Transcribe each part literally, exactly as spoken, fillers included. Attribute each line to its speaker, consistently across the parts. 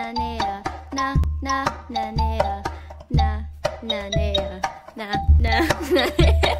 Speaker 1: nea, na na na nea, na na nea, na na na nea.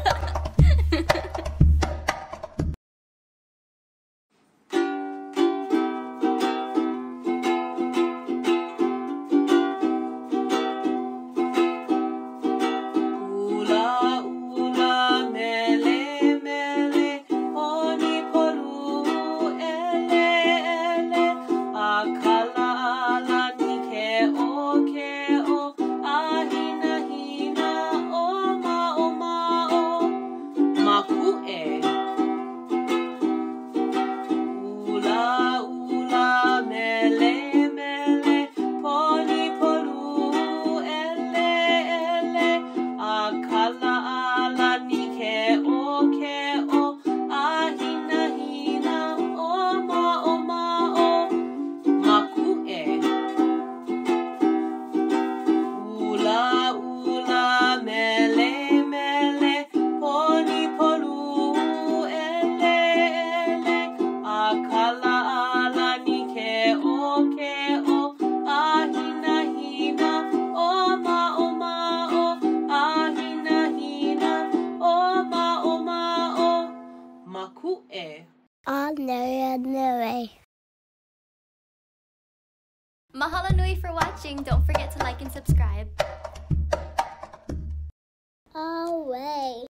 Speaker 1: Mahalo nui for watching. Don't forget to like and subscribe.
Speaker 2: Away.